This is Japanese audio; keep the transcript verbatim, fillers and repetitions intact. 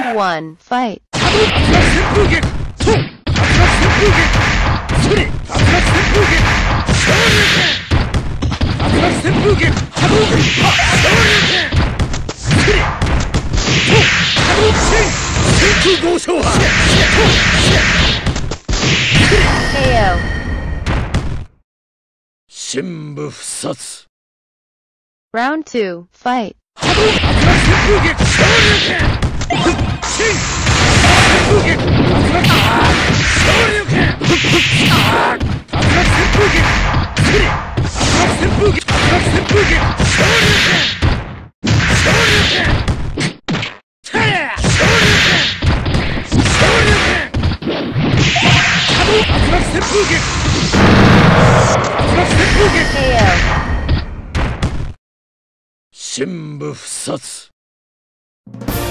Round one, fight. 竜巻旋風撃そう竜巻旋風撃それ竜巻旋風撃昇竜拳竜巻旋風撃波動拳昇竜拳それそう波動拳旋風豪昇波ケーオー. 深部不殺 Round two, fight. 波動竜巻旋風撃昇竜拳真竜巻旋風撃竜巻昇竜拳竜巻旋風撃それ竜巻旋風撃竜巻旋風撃昇竜拳昇竜拳てれ昇竜拳昇竜拳波動竜巻旋風撃竜巻旋風撃ケーオー. 深部不殺